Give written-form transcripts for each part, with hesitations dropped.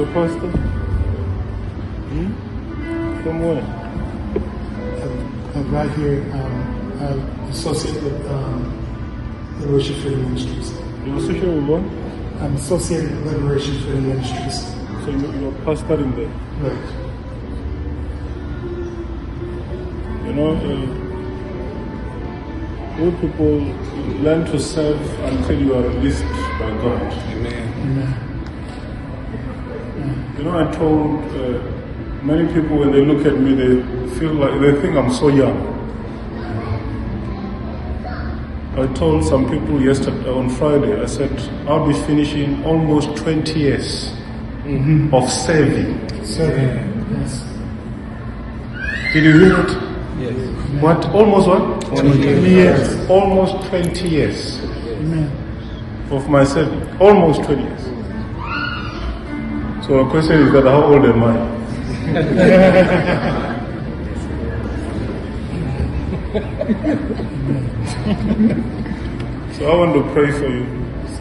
pastor? From where? I'm right here. I'm associated with Liberation Freedom Ministries. You're associated with what? I'm associated with Liberation Freedom Ministries. So you're pastoring there? Right. You know, you people learn to serve until you are released by God. Amen. Amen. You know, I told many people when they look at me, they feel like they think I'm so young. I told some people yesterday on Friday, I said, I'll be finishing almost 20 years of serving. Serving. Yes. Did you hear it? Yes. What? Almost what? 20 years. Almost 20 years Amen. of my serving. Almost 20 years. So the question is that how old am I? So I want to pray for you.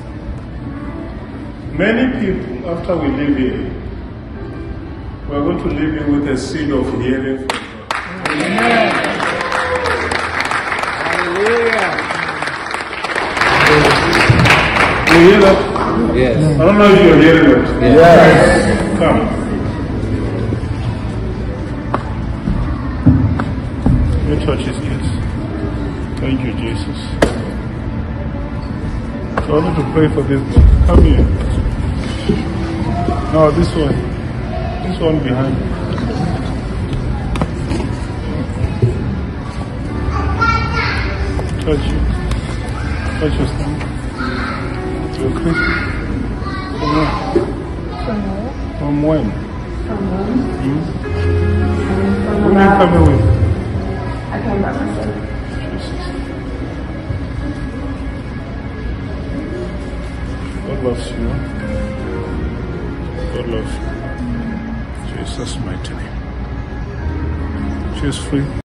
Many people, after we leave here, we're going to leave you with a seed of hearing from God. Amen. Hallelujah. You hear that? Yes. I don't know if you're hearing it. Yes. Come. Your touch his ears. Thank you, Jesus. So I want to pray for this boy. Come here. No, this one. This one behind you. Touch you. Touch your stomach. You're Christian. From where? From when? When are you coming with? I came by myself. Jesus. God loves you. God loves you. Jesus' mighty name. She is free.